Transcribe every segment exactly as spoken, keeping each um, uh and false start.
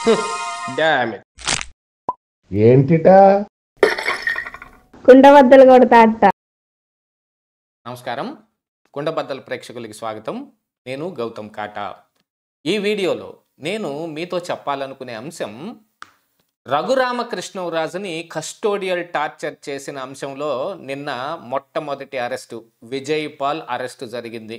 Damn it. ఏంటిటా కుండబద్దలు కొడతా అట్ట. నమస్కారం, కుండబద్దల ప్రేక్షకులకి స్వాగతం. నేను గౌతమ్ కాటా. ఈ వీడియోలో నేను మీతో చెప్పాలనుకునే అంశం రఘురామకృష్ణరాజుని కస్టోడియల్ టార్చర్ చేసిన అంశంలో నిన్న మొట్టమొదటి అరెస్టు విజయ్ పాల్ అరెస్టు జరిగింది.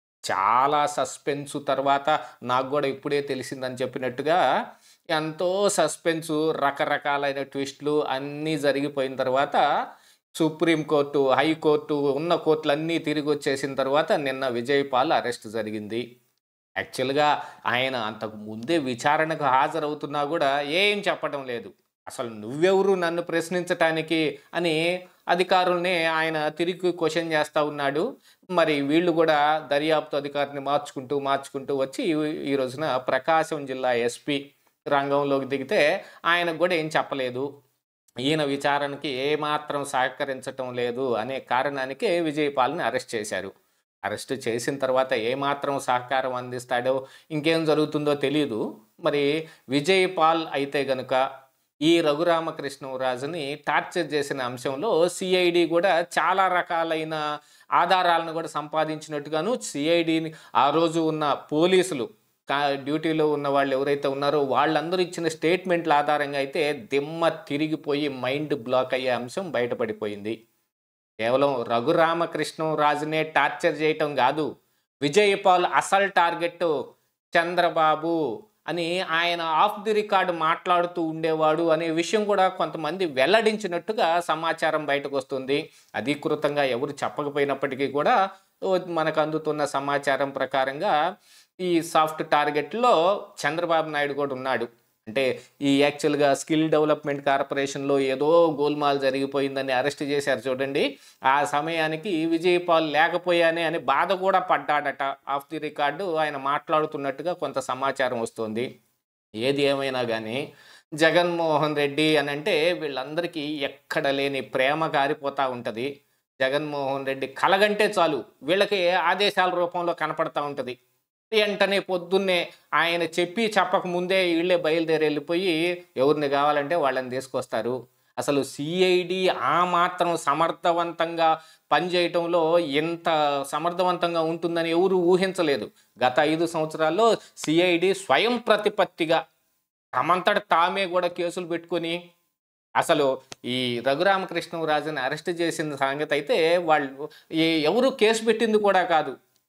చాలా సస్పెన్సు తర్వాత నాకు కూడా ఇప్పుడే తెలిసిందని చెప్పినట్టుగా ఎంతో సస్పెన్సు, రకరకాలైన ట్విస్టులు అన్నీ జరిగిపోయిన తర్వాత సుప్రీంకోర్టు, హైకోర్టు, ఉన్న కోర్టులన్నీ తిరిగి వచ్చేసిన తర్వాత నిన్న విజయ్ పాల్ అరెస్ట్ జరిగింది. యాక్చువల్గా ఆయన అంతకు ముందే విచారణకు హాజరవుతున్నా కూడా ఏం చెప్పడం లేదు. అసలు నువ్వెవరు నన్ను ప్రశ్నించటానికి అని అధికారుల్ని ఆయన తిరిగి క్వశ్చన్ చేస్తూ ఉన్నాడు. మరి వీళ్ళు కూడా దర్యాప్తు అధికారిని మార్చుకుంటూ మార్చుకుంటూ వచ్చి ఈ రోజున ప్రకాశం జిల్లా ఎస్పీ రంగంలోకి దిగితే ఆయనకు కూడా ఏం చెప్పలేదు. ఈయన విచారణకి ఏమాత్రం సహకరించటం లేదు అనే కారణానికి విజయ్ పాల్ని అరెస్ట్ చేశారు. అరెస్ట్ చేసిన తర్వాత ఏమాత్రం సహకారం అందిస్తాడో ఇంకేం జరుగుతుందో తెలియదు. మరి విజయ్ పాల్ అయితే గనుక ఈ రఘురామకృష్ణరాజుని టార్చర్ చేసిన అంశంలో సిఐడి కూడా చాలా రకాలైన ఆధారాలను కూడా సంపాదించినట్టుగాను, సిఐడిని ఆ రోజు ఉన్న పోలీసులు డ్యూటీలో ఉన్న వాళ్ళు ఎవరైతే ఉన్నారో వాళ్ళందరూ ఇచ్చిన స్టేట్మెంట్ల ఆధారంగా అయితే దిమ్మ తిరిగిపోయి మైండ్ బ్లాక్ అయ్యే అంశం బయటపడిపోయింది. కేవలం రఘురామకృష్ణరాజునే టార్చర్ చేయటం కాదు, విజయ్ పాల్ అసలు టార్గెట్ చంద్రబాబు అని ఆయన ఆఫ్ ది రికార్డు మాట్లాడుతూ ఉండేవాడు అనే విషయం కూడా కొంతమంది వెల్లడించినట్టుగా సమాచారం బయటకు వస్తుంది. అధికృతంగా ఎవరు చెప్పకపోయినప్పటికీ కూడా మనకు అందుతున్న సమాచారం ప్రకారంగా ఈ సాఫ్ట్ టార్గెట్లో చంద్రబాబు నాయుడు కూడా ఉన్నాడు. అంటే ఈ యాక్చువల్గా స్కిల్ డెవలప్మెంట్ కార్పొరేషన్లో ఏదో గోల్మాల్ జరిగిపోయిందని అరెస్ట్ చేశారు చూడండి, ఆ సమయానికి విజయ్ పాల్ లేకపోయానే అని బాధ కూడా పడ్డాడట. ఆఫ్ ది రికార్డు ఆయన మాట్లాడుతున్నట్టుగా కొంత సమాచారం వస్తుంది. ఏది ఏమైనా కానీ జగన్మోహన్ రెడ్డి అని అంటే వీళ్ళందరికీ ఎక్కడ లేని ప్రేమ కారిపోతూ ఉంటుంది. జగన్మోహన్ రెడ్డి కలగంటే చాలు వీళ్ళకి ఆదేశాల రూపంలో కనపడతా ఉంటుంది. వెంటనే పొద్దున్నే ఆయన చెప్పి చెప్పక ముందే వీళ్ళే బయలుదేరి వెళ్ళిపోయి ఎవరిని కావాలంటే వాళ్ళని తీసుకొస్తారు. అసలు సిఐడి ఆ మాత్రం సమర్థవంతంగా పనిచేయటంలో ఎంత సమర్థవంతంగా ఉంటుందని ఎవరు ఊహించలేదు. గత ఐదు సంవత్సరాల్లో సిఐడి స్వయం ప్రతిపత్తిగా తమంతట తామే కూడా కేసులు పెట్టుకొని అసలు ఈ రఘురామకృష్ణరాజుని అరెస్ట్ చేసిన సంగతి అయితే వాళ్ళు ఎవరు కేసు పెట్టింది కూడా కాదు.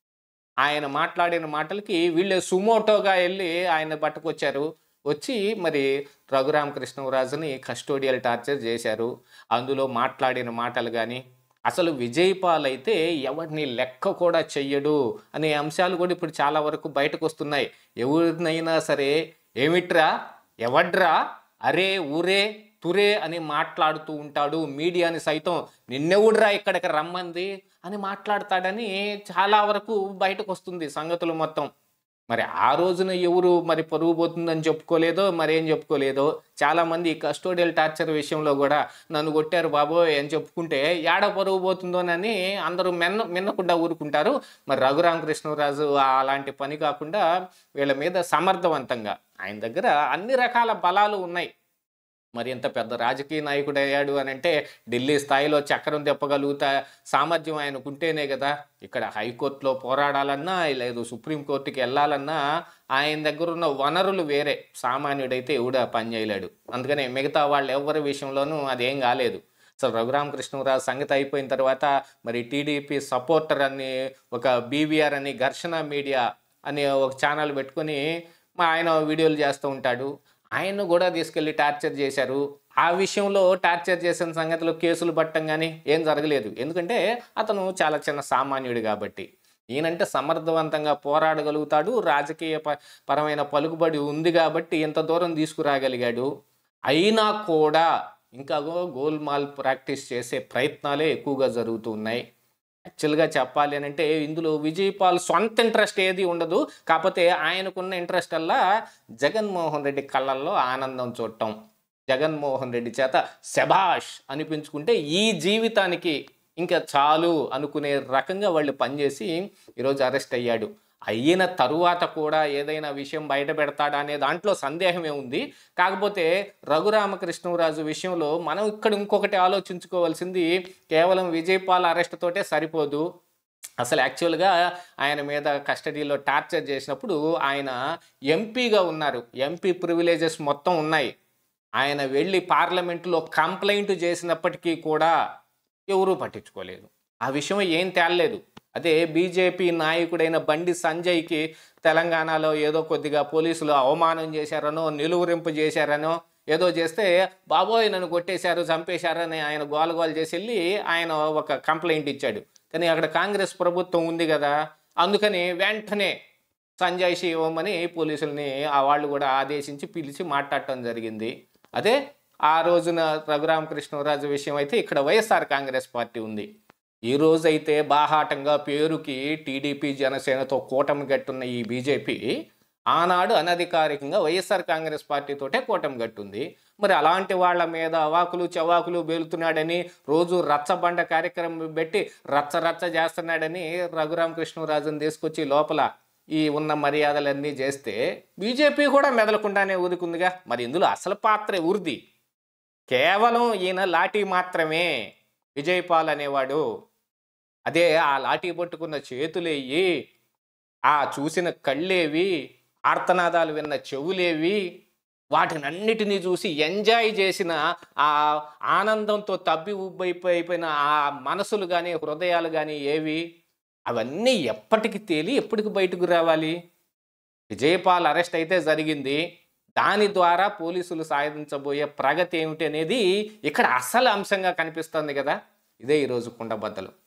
ఆయన మాట్లాడిన మాటలకి వీళ్ళే సుమోటోగా వెళ్ళి ఆయన పట్టుకొచ్చారు. వచ్చి మరి రఘురామకృష్ణరాజుని కస్టోడియల్ టార్చర్ చేశారు. అందులో మాట్లాడిన మాటలు కానీ అసలు విజయ్ పాల్ అయితే ఎవరిని లెక్క కూడా చెయ్యడు అనే అంశాలు కూడా ఇప్పుడు చాలా వరకు బయటకు వస్తున్నాయి. ఎవరినైనా సరే ఏమిట్రా, ఎవడ్రా, అరే, ఊరే, తురే అని మాట్లాడుతూ ఉంటాడు. మీడియాని సైతం నిన్నెవుడ్రా ఇక్కడికి రమ్మంది అని మాట్లాడతాడని చాలా వరకు బయటకు వస్తుంది సంగతులు మొత్తం. మరి ఆ రోజున ఎవరు మరి పరుగు పోతుందని చెప్పుకోలేదో మరేం చెప్పుకోలేదో చాలామంది కస్టోడియల్ టార్చర్ విషయంలో కూడా నన్ను కొట్టారు బాబోయ్ అని చెప్పుకుంటే ఏడ పరుగు పోతుందోనని అందరూ మెన్న మిన్నకుండా ఊరుకుంటారు. మరి రఘురామకృష్ణరాజు అలాంటి పని కాకుండా వీళ్ళ మీద సమర్థవంతంగా ఆయన దగ్గర అన్ని రకాల బలాలు ఉన్నాయి. మరి ఎంత పెద్ద రాజకీయ నాయకుడు అయ్యాడు అని అంటే ఢిల్లీ స్థాయిలో చక్రం తిప్పగలుగుతా సామర్థ్యం ఆయనకుంటేనే కదా. ఇక్కడ హైకోర్టులో పోరాడాలన్నా లేదు సుప్రీంకోర్టుకి వెళ్ళాలన్నా ఆయన దగ్గర ఉన్న వనరులు వేరే. సామాన్యుడైతే ఎవడ పని చేయలేడు. అందుకనే మిగతా వాళ్ళు ఎవరి విషయంలోనూ అదేం కాలేదు. అసలు రఘురామకృష్ణరాజు సంగతి అయిపోయిన తర్వాత మరి టీడీపీ సపోర్టర్ అని ఒక బీవీఆర్ అని ఘర్షణ మీడియా అని ఒక ఛానల్ పెట్టుకొని ఆయన వీడియోలు చేస్తూ ఉంటాడు. ఆయన్ను కూడా తీసుకెళ్ళి టార్చర్ చేశారు. ఆ విషయంలో టార్చర్ చేసిన సంగతిలో కేసులు పట్టం కానీ ఏం జరగలేదు. ఎందుకంటే అతను చాలా చిన్న సామాన్యుడు కాబట్టి. ఈయనంటే సమర్థవంతంగా పోరాడగలుగుతాడు, రాజకీయ పరమైన పలుకుబడి ఉంది కాబట్టి ఇంత దూరం తీసుకురాగలిగాడు. అయినా కూడా ఇంకా గోల్మాల్ ప్రాక్టీస్ చేసే ప్రయత్నాలే ఎక్కువగా జరుగుతూ ఉన్నాయి. యాక్చువల్గా చెప్పాలి అని అంటే ఇందులో విజయ్ పాల్ సొంత ఇంట్రెస్ట్ ఏది ఉండదు. కాకపోతే ఆయనకున్న ఇంట్రెస్ట్ అల్లా జగన్మోహన్ రెడ్డి కళ్ళల్లో ఆనందం చూడటం, జగన్మోహన్ రెడ్డి చేత శభాష్ అనిపించుకుంటే ఈ జీవితానికి ఇంకా చాలు అనుకునే రకంగా వాళ్ళు పనిచేసి ఈరోజు అరెస్ట్ అయ్యాడు. అయిన తరువాత కూడా ఏదైనా విషయం బయట పెడతాడా అనే దాంట్లో సందేహమే ఉంది. కాకపోతే రఘురామకృష్ణరాజు విషయంలో మనం ఇక్కడ ఇంకొకటి ఆలోచించుకోవాల్సింది, కేవలం విజయపాల్ అరెస్ట్ తోటే సరిపోదు. అసలు యాక్చువల్గా ఆయన మీద కస్టడీలో టార్చర్ చేసినప్పుడు ఆయన ఎంపీగా ఉన్నారు, ఎంపీ ప్రివిలేజెస్ మొత్తం ఉన్నాయి. ఆయన వెళ్ళి పార్లమెంటులో కంప్లైంట్ చేసినప్పటికీ కూడా ఎవరూ పట్టించుకోలేదు. ఆ విషయం ఏం తేలలేదు. అదే బీజేపీ నాయకుడైన బండి సంజయ్కి తెలంగాణలో ఏదో కొద్దిగా పోలీసులు అవమానం చేశారనో, నిలువురింపు చేశారనో ఏదో చేస్తే, బాబోయ్ నన్ను కొట్టేశారు, చంపేశారని ఆయన గోలగోలు చేసి వెళ్ళి ఆయన ఒక కంప్లైంట్ ఇచ్చాడు. కానీ అక్కడ కాంగ్రెస్ ప్రభుత్వం ఉంది కదా, అందుకని వెంటనే సంజయ్ శివమని పోలీసుల్ని ఆ వాళ్ళు కూడా ఆదేశించి పిలిచి మాట్లాడటం జరిగింది. అదే ఆ రోజున రఘురామకృష్ణరాజు విషయం అయితే ఇక్కడ వైఎస్ఆర్ కాంగ్రెస్ పార్టీ ఉంది. ఈ రోజైతే బాహాటంగా పేరుకి టీడీపీ జనసేనతో కూటమి గట్టున్న ఈ బీజేపీ ఆనాడు అనధికారికంగా వైఎస్ఆర్ కాంగ్రెస్ పార్టీతోటే కూటమి గట్టుంది. మరి అలాంటి వాళ్ళ మీద అవాకులు చవాకులు బేలుతున్నాడని, రోజు రచ్చబండ కార్యక్రమం పెట్టి రచ్చ రచ్చ చేస్తున్నాడని రఘురామకృష్ణరాజుని తీసుకొచ్చి లోపల ఈ ఉన్న మర్యాదలన్నీ చేస్తే బీజేపీ కూడా మెదలకుండానే ఊరుకుందిగా. మరి ఇందులో అసలు పాత్ర ఊరిది, కేవలం ఈయన లాఠీ మాత్రమే. విజయపాల్ అనేవాడు అదే ఆ లాఠీ పట్టుకున్న చేతులేవి, ఆ చూసిన కళ్ళేవి, ఆర్తనాదాలు విన్న చెవులేవి, వాటినన్నిటినీ చూసి ఎంజాయ్ చేసిన ఆ ఆనందంతో తబ్బి ఉబ్బైపోయిపోయిన ఆ మనసులు కానీ హృదయాలు కానీ ఏవి, అవన్నీ ఎప్పటికి తేలి ఎప్పటికి బయటకు రావాలి? విజయపాల్ అరెస్ట్ అయితే జరిగింది, దాని ద్వారా పోలీసులు సాధించబోయే ప్రగతి ఏమిటి అనేది ఇక్కడ అసలు అంశంగా కనిపిస్తుంది కదా. ఇదే ఈరోజు కుండబద్దలు.